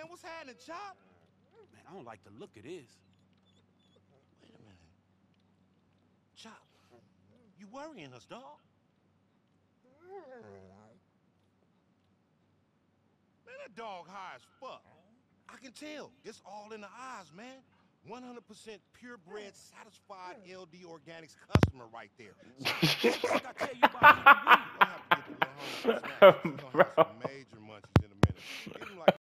what's happening, Chop? Man, I don't like the look of this. Wait a minute. Chop, you worrying us, dog? Man, that dog high as fuck. I can tell. It's all in the eyes, man. 100% purebred, satisfied LD Organics customer right there. Like I tell you about keeping weed. You'll have to get the little homie some snacks. She's gonna have Bro. some major munchies in a minute.